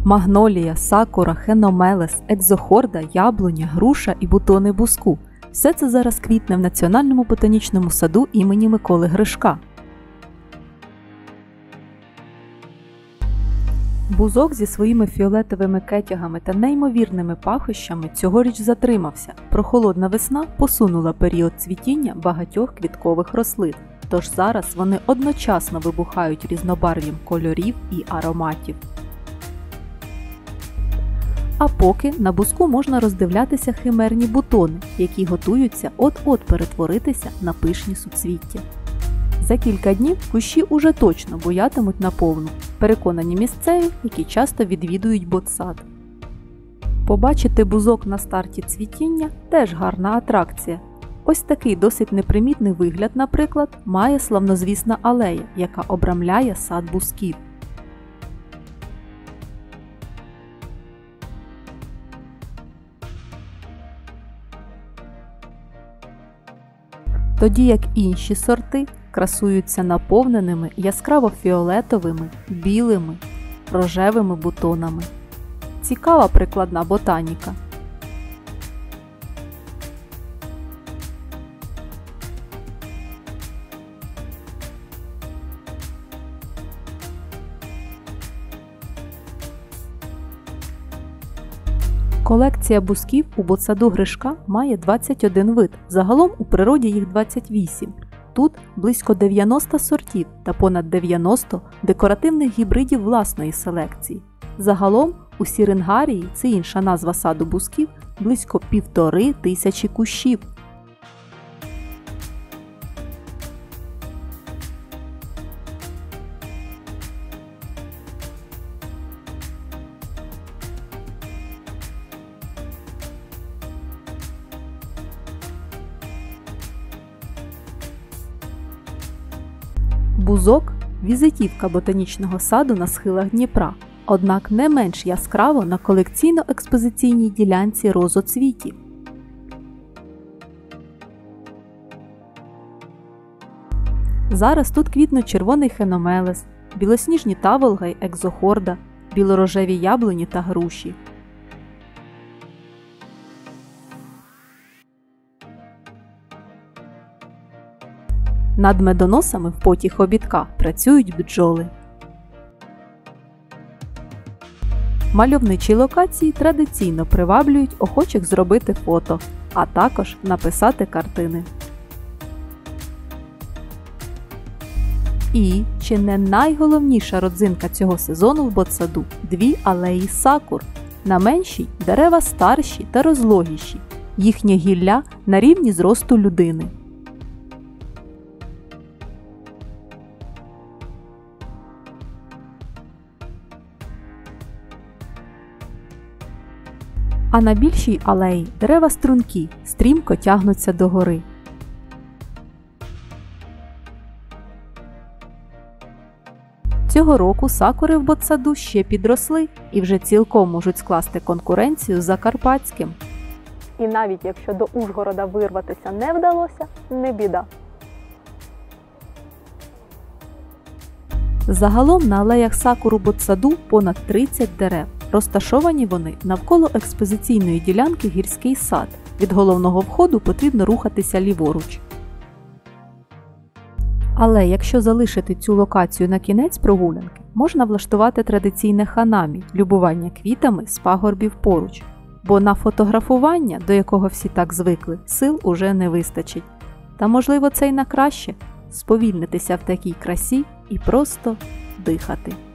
Магнолія, сакура, хеномелес, екзохорда, яблуня, груша і бутони буску – все це зараз квітне в Національному ботанічному саду імені Миколи Гришка. Бузок зі своїми фіолетовими кетягами та неймовірними пахощами цьогоріч затримався. Прохолодна весна посунула період цвітіння багатьох квіткових рослин, тож зараз вони одночасно вибухають різнобарв'ям кольорів і ароматів. А поки на бузку можна роздивлятися химерні бутони, які готуються от-от перетворитися на пишні суцвіття. За кілька днів кущі уже точно буятимуть наповну, переконані місцеві, які часто відвідують ботсад. Побачити бузок на старті цвітіння – теж гарна атракція. Ось такий досить непримітний вигляд, наприклад, має славнозвісна алея, яка обрамляє сад бузків. Тоді як інші сорти красуються наповненими яскраво-фіолетовими, білими, рожевими бутонами. Цікава прикладна ботаніка. Колекція бузків у ботсаду Гришка має 21 вид, загалом у природі їх 28. Тут близько 90 сортів та понад 90 декоративних гібридів власної селекції. Загалом у Сірингарії, це інша назва саду бузків, близько 1500 кущів. Бузок – візитівка ботанічного саду на схилах Дніпра, однак не менш яскраво на колекційно-експозиційній ділянці розоцвітів. Зараз тут квітнуть червоний хеномелес, білосніжні таволга й екзохорда, білорожеві яблуні та груші. Над медоносами в поті хобітка працюють бджоли. Мальовничі локації традиційно приваблюють охочих зробити фото, а також написати картини. І, чи не найголовніша родзинка цього сезону в ботсаду – дві алеї сакур. На меншій – дерева старші та розлогіші, їхнє гілля на рівні зросту людини. А на більшій алеї дерева стрункі, стрімко тягнуться догори. Цього року сакури в ботсаду ще підросли і вже цілком можуть скласти конкуренцію з закарпатським. І навіть якщо до Ужгорода вирватися не вдалося, не біда. Загалом на алеях сакур у ботсаду понад 30 дерев. Розташовані вони навколо експозиційної ділянки «Гірський сад». Від головного входу потрібно рухатися ліворуч. Але якщо залишити цю локацію на кінець прогулянки, можна влаштувати традиційне ханамі – любування квітами з пагорбів поруч. Бо на фотографування, до якого всі так звикли, сил уже не вистачить. Та можливо це й на краще – сповільнитися в такій красі і просто дихати.